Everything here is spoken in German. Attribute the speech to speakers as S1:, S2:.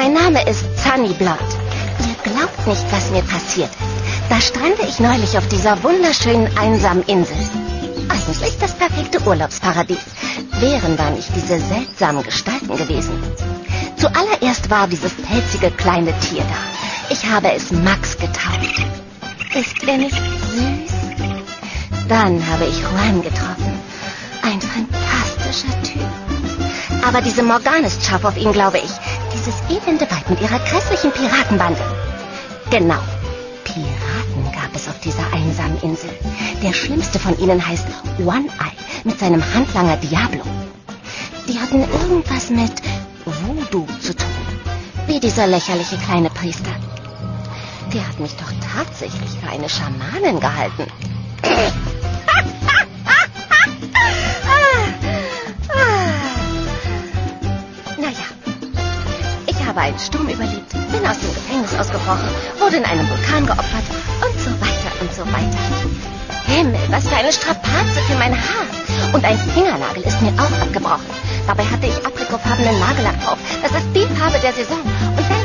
S1: Mein Name ist Sunny Blood. Ihr glaubt nicht, was mir passiert ist. Da strande ich neulich auf dieser wunderschönen, einsamen Insel. Eigentlich das perfekte Urlaubsparadies. Wären da nicht diese seltsamen Gestalten gewesen. Zuallererst war dieses pelzige kleine Tier da. Ich habe es Max getauft. Ist er nicht süß? Dann habe ich Juan getroffen. Ein fantastischer Typ. Aber diese Morgana ist scharf auf ihn, glaube ich. Dieses elende Weib mit ihrer grässlichen Piratenbande. Genau. Piraten gab es auf dieser einsamen Insel. Der schlimmste von ihnen heißt One-Eye mit seinem Handlanger Diablo. Die hatten irgendwas mit Voodoo zu tun. Wie dieser lächerliche kleine Priester. Der hat mich doch tatsächlich für eine Schamanin gehalten. Naja, ich habe einen Sturm überlebt, bin aus dem Gefängnis ausgebrochen, wurde in einem Vulkan geopfert und so weiter und so weiter. Himmel, was für eine Strapaze für mein Haar. Und ein Fingernagel ist mir auch abgebrochen. Dabei hatte ich aprikotfarbenen Nagellack drauf. Das ist die Farbe der Saison. Und